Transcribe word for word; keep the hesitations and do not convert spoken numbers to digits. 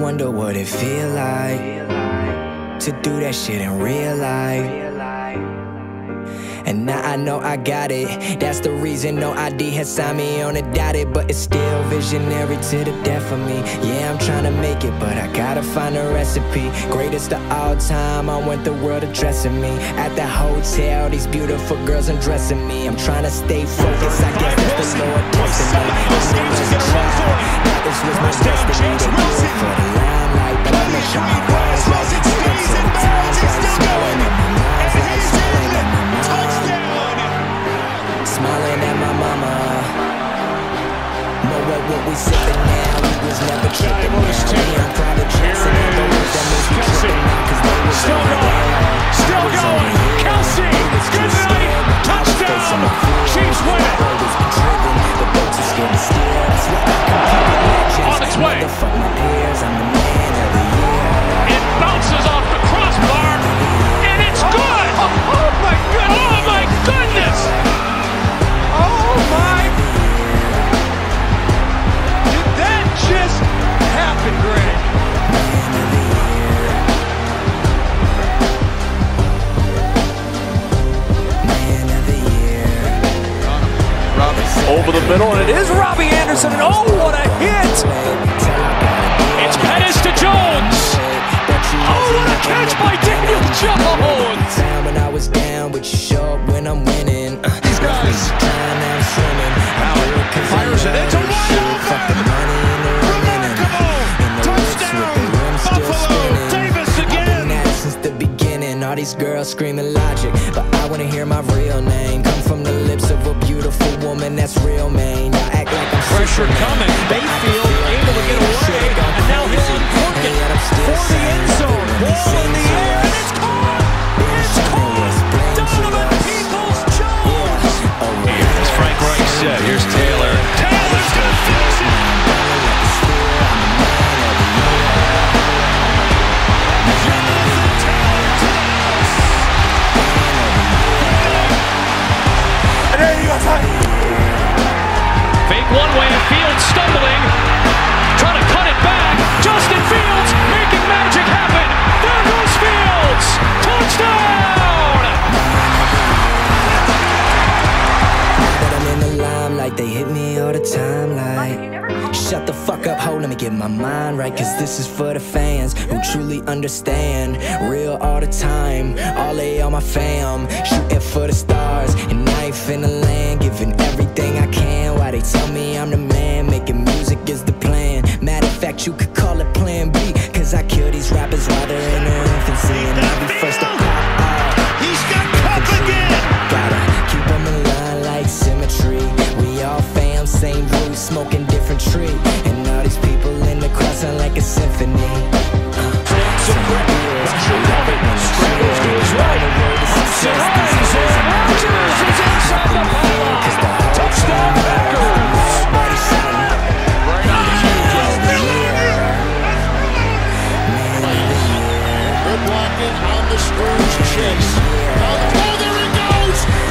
wonder what it feel like to do that shit in real life. And now I know I got it. That's the reason no I D has signed me on a dotted. But it's still visionary to the death of me. Yeah, I'm trying to make it, but I gotta find a recipe. Greatest of all time, I want the world addressing me. At the hotel, these beautiful girls undressing me. I'm trying to stay focused, I guess that's the Lord destiny. This was my destiny to do it for the limelight. But I make sure my words right. Moving to the times right. Smiling at my mind's right. Smiling at my mind. Smiling at my mama. Know what, what we sipping now. We was never tripping now. We on private jets and all the words that makes me tripping now. Cause they was still going, still going. Kelsey, good night, touchdown. Chiefs win it. The boats are scared to steer. That's why I compete with legends. On its way. Motherfuck my peers. I'm the man of the year. It bounces off the crossbar, and it's good. Oh, oh my goodness. Oh my goodness. Oh my. Did that just happen, Greg? Over the middle, and it is Robbie Anderson, and oh, what a hit! It's Pettis to Jones! Oh, what a catch by Daniel Jones! When I was down, but you show up when I'm winning. These guys. Allen fires it into wide open! Remarkable! Touchdown! Buffalo! Davis again! Since the beginning, all these girls screaming logic, but I wanna hear my real name come from the lips of a beautiful woman that's real, man. I act like I'm pressure coming. Bayfield able to get away, and now he'll uncork it for the end zone. Ball in the air, and it's caught. It's caught. Donovan Peoples-Jones. As Frank Reich said, here's Taylor. Taylor's gonna finish it. Fake one way, and Fields stumbling, trying to cut it back. Justin Fields making magic happen. There goes Fields. Touchdown! But I'm in the limelight, they hit me all the time like, shut the fuck up, ho, let me get my mind right. Cause this is for the fans who truly understand. Real all the time, all A on my fam. Shooting for the stars, and I ain't finna land. Giving everything I can, why they tell me I'm the man. Making music is the plan. Matter of fact, you could call it plan B. Cause I kill these rappers while they're in their infancy. And I'll be first to pop out. He's got Cup again! Gotta keep them in line like symmetry. We all fam, same root, smoking different tree. And all these people in the crowd sound like a symphony. Uh, so my ears, I love it when it's real. To his right. Surprise! Rodgers is inside the pylon. Touchdown Packers! Right on. Good blocking on the Scrooge chase. Oh, there he goes!